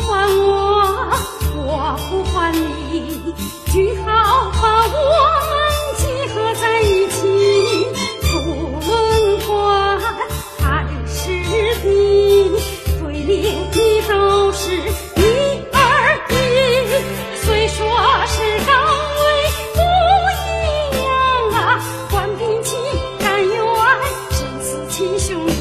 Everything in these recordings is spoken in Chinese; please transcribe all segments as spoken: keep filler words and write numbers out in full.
还我，我不还你，句号把我们结合在一起，不论管还是敌，对联你都是一而一，虽说是岗位不一样啊，换兵器敢有爱，生死亲兄弟。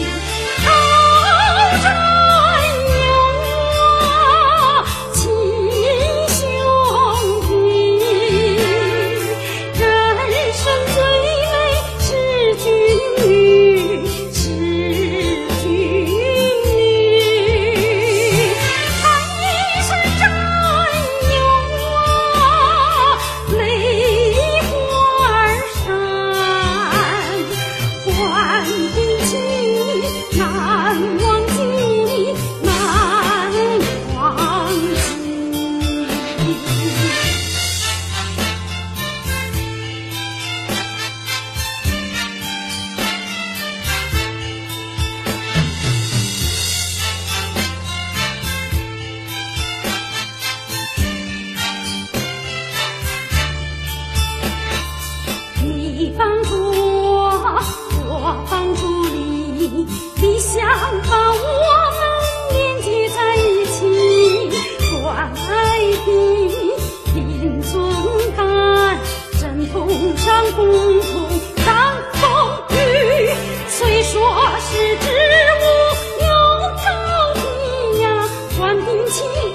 你帮助我，我帮助你，理想把我们连接在一起，关爱的民尊感，针锋上共同当风雨，虽说是职务有高低呀，换兵器